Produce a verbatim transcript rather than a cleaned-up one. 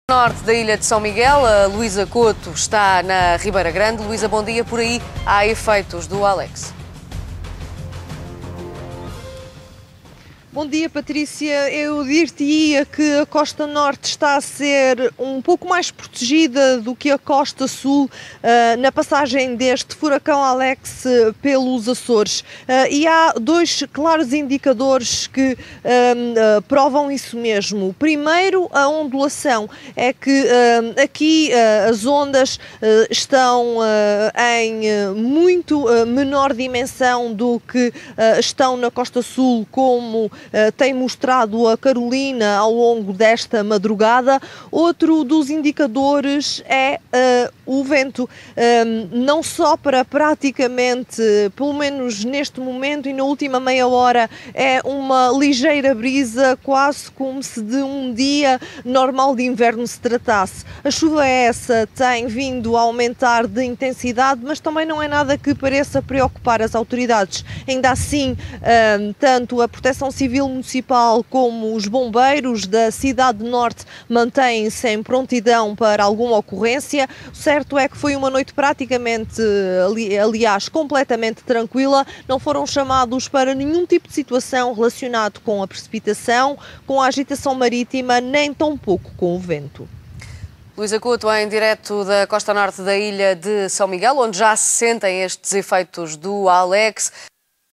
Norte da ilha de São Miguel, a Luísa Couto está na Ribeira Grande. Luísa, bom dia. Por aí há efeitos do Alex. Bom dia, Patrícia. Eu dir-te-ia que a costa norte está a ser um pouco mais protegida do que a costa sul uh, na passagem deste furacão Alex uh, pelos Açores. Uh, e há dois claros indicadores que uh, uh, provam isso mesmo. Primeiro, a ondulação. É que uh, aqui uh, as ondas uh, estão uh, em uh, muito uh, menor dimensão do que uh, estão na costa sul, como Uh, tem mostrado a Carolina ao longo desta madrugada. Outro dos indicadores é uh, o vento. Um, não sopra praticamente, pelo menos neste momento e na última meia hora, é uma ligeira brisa, quase como se de um dia normal de inverno se tratasse. A chuva essa tem vindo a aumentar de intensidade, mas também não é nada que pareça preocupar as autoridades. Ainda assim, um, tanto a Proteção Civil Municipal como os bombeiros da cidade de Norte mantêm-se em prontidão para alguma ocorrência. O certo é que foi uma noite praticamente, ali, aliás, completamente tranquila. Não foram chamados para nenhum tipo de situação relacionado com a precipitação, com a agitação marítima, nem tampouco com o vento. Luísa Couto, em direto da costa norte da ilha de São Miguel, onde já se sentem estes efeitos do Alex.